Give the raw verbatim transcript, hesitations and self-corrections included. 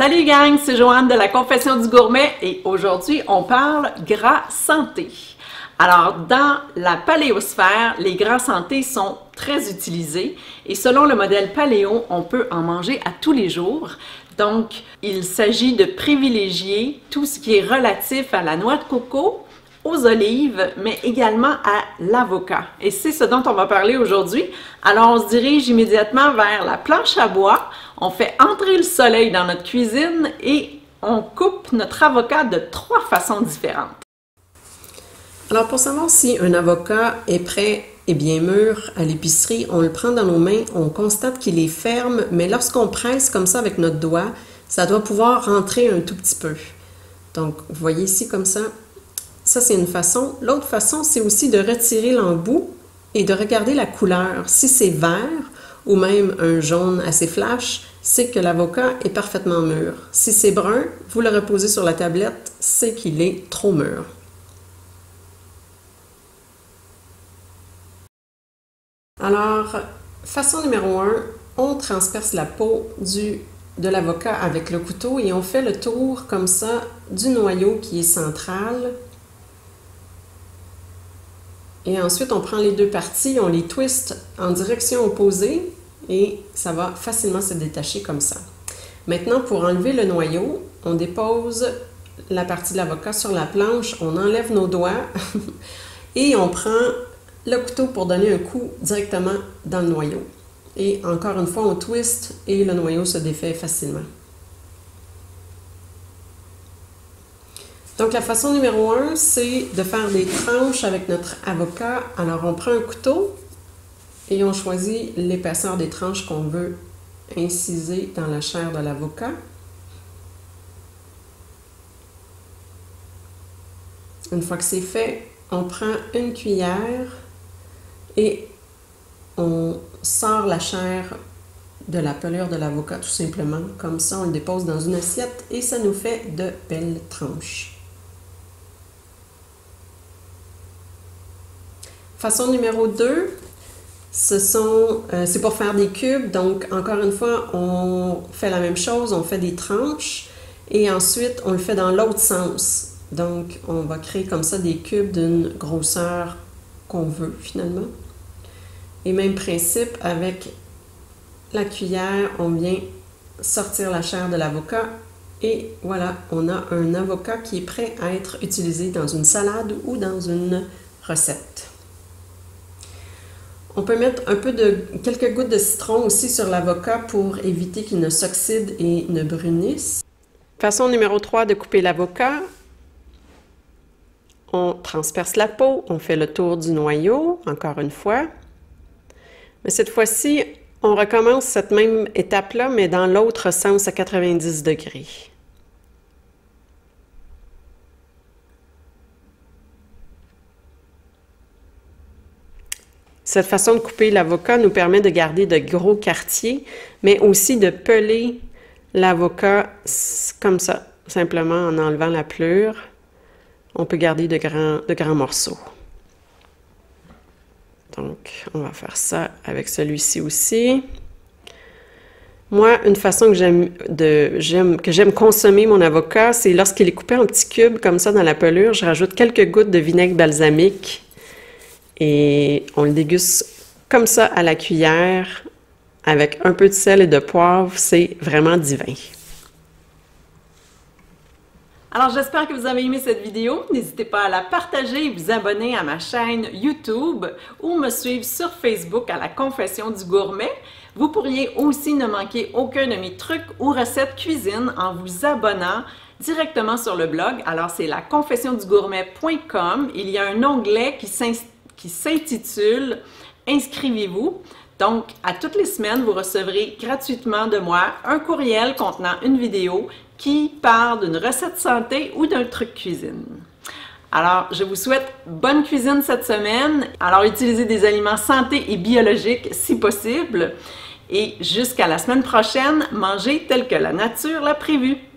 Salut gang, c'est Joanne de la Confession du Gourmet et aujourd'hui on parle gras santé. Alors dans la paléosphère, les gras santé sont très utilisés et selon le modèle paléo, on peut en manger à tous les jours. Donc il s'agit de privilégier tout ce qui est relatif à la noix de coco, aux olives, mais également à l'avocat. Et c'est ce dont on va parler aujourd'hui. Alors, on se dirige immédiatement vers la planche à bois. On fait entrer le soleil dans notre cuisine et on coupe notre avocat de trois façons différentes. Alors, pour savoir si un avocat est prêt et bien mûr à l'épicerie, on le prend dans nos mains, on constate qu'il est ferme, mais lorsqu'on presse comme ça avec notre doigt, ça doit pouvoir rentrer un tout petit peu. Donc, vous voyez ici comme ça. Ça, c'est une façon. L'autre façon, c'est aussi de retirer l'embout et de regarder la couleur. Si c'est vert ou même un jaune assez flash, c'est que l'avocat est parfaitement mûr. Si c'est brun, vous le reposez sur la tablette, c'est qu'il est trop mûr. Alors, façon numéro un, on transperce la peau du, de l'avocat avec le couteau et on fait le tour comme ça du noyau qui est central. Et ensuite, on prend les deux parties, on les twiste en direction opposée et ça va facilement se détacher comme ça. Maintenant, pour enlever le noyau, on dépose la partie de l'avocat sur la planche, on enlève nos doigts et on prend le couteau pour donner un coup directement dans le noyau. Et encore une fois, on twiste et le noyau se défait facilement. Donc, la façon numéro un, c'est de faire des tranches avec notre avocat. Alors, on prend un couteau et on choisit l'épaisseur des tranches qu'on veut inciser dans la chair de l'avocat. Une fois que c'est fait, on prend une cuillère et on sort la chair de la pelure de l'avocat tout simplement. Comme ça, on le dépose dans une assiette et ça nous fait de belles tranches. Façon numéro deux, ce sont, euh, c'est pour faire des cubes. Donc, encore une fois, on fait la même chose, on fait des tranches et ensuite, on le fait dans l'autre sens. Donc, on va créer comme ça des cubes d'une grosseur qu'on veut finalement. Et même principe, avec la cuillère, on vient sortir la chair de l'avocat et voilà, on a un avocat qui est prêt à être utilisé dans une salade ou dans une recette. On peut mettre un peu de quelques gouttes de citron aussi sur l'avocat pour éviter qu'il ne s'oxyde et ne brunisse. Façon numéro trois de couper l'avocat. On transperce la peau, on fait le tour du noyau, encore une fois. Mais cette fois-ci, on recommence cette même étape-là, mais dans l'autre sens à quatre-vingt-dix degrés. Cette façon de couper l'avocat nous permet de garder de gros quartiers, mais aussi de peler l'avocat comme ça, simplement en enlevant la pelure. On peut garder de grands, de grands morceaux. Donc, on va faire ça avec celui-ci aussi. Moi, une façon que j'aime de j'aime que j'aime consommer mon avocat, c'est lorsqu'il est coupé en petits cubes comme ça dans la pelure, je rajoute quelques gouttes de vinaigre balsamique. Et on le déguste comme ça à la cuillère, avec un peu de sel et de poivre, c'est vraiment divin. Alors j'espère que vous avez aimé cette vidéo. N'hésitez pas à la partager et vous abonner à ma chaîne YouTube ou me suivre sur Facebook à la Confession du Gourmet. Vous pourriez aussi ne manquer aucun de mes trucs ou recettes cuisine en vous abonnant directement sur le blog. Alors c'est la confession du gourmet point com. Il y a un onglet qui s'installe qui s'intitule « Inscrivez-vous ». Donc, à toutes les semaines, vous recevrez gratuitement de moi un courriel contenant une vidéo qui parle d'une recette santé ou d'un truc cuisine. Alors, je vous souhaite bonne cuisine cette semaine. Alors, utilisez des aliments santé et biologiques si possible. Et jusqu'à la semaine prochaine, mangez tel que la nature l'a prévu.